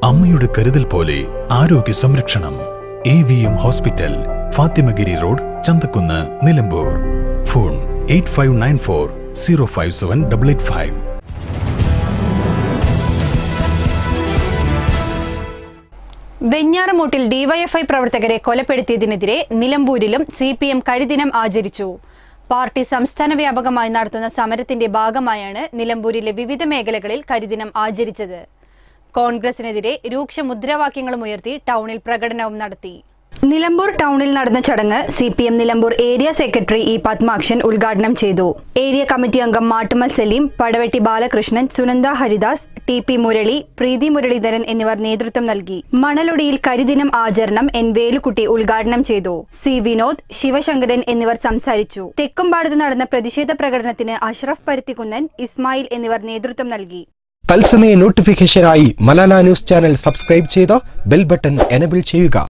അമ്മയുടെ കരുതൽ പോലെ ആരോഗ്യ സംരക്ഷണം. AVM hospital, Fathimagiri road, Chanthakkunnu, Nilambur. Phone 8594 057 885. വെഞ്ഞാറമൂട്ടിൽ ഡിവൈഎഫ്ഐ പ്രവർത്തകരെ കൊലപ്പെടുത്തിയതിനെതിരെ നിലമ്പൂരിലും CPM കരിദിനം ആചരിച്ചു. പാർട്ടി സംസ്ഥാന വ്യാപകമായി നടത്തുന്ന സമരത്തിന്റെ ഭാഗമായാണ് നിലമ്പൂരിലെ വിവിധ മേഖലകളിൽ കരിദിനം ആചരിച്ചത്. കോൺഗ്രസിനെതിരെ രൂക്ഷ മുദ്രാവാക്യങ്ങളും ഉയർത്തി ടൗണിൽ പ്രകടനവും നടത്തി. നിലമ്പൂർ ടൗണിൽ നടന്ന ചടങ്ങ് CPM Nilambur area secretary E. Padmakshan ഉദ്ഘാടനം ചെയ്തു. ഏരിയ കമ്മിറ്റി അംഗം മാട്ടുമൽ സലീം, പടവെട്ടി ബാലകൃഷ്ണൻ, സുനന്ദ ഹരിദാസ്, TP മുരളി, പ്രീതി മുരളീധരൻ എന്നിവർ നേതൃത്വം നൽകി. മണലൊടിയിൽ കരിദിനം ആചരണം N. വേലുക്കുട്ടി ഉദ്ഘാടനം ചെയ്തു. C. വിനോദ്, ശിവശങ്കരൻ എന്നിവർ സംസാരിച്ചു. തെക്കുംപാടത്ത് നടന്ന പ്രതിഷേധ പ്രകടനത്തിന് അഷ്റഫ് പരുത്തിക്കുന്നൻ, ഇസ്മായിൽ എന്നിവർ നേതൃത്വം നൽകി. തത്സമയ നോട്ടിഫിക്കേഷനായി മലാല ന്യൂസ് ചാനൽ സബ്സ്ക്രൈബ് ചെയ്ത് ബെൽ ബട്ടൺ എനേബിൾ ചെയ്യുക.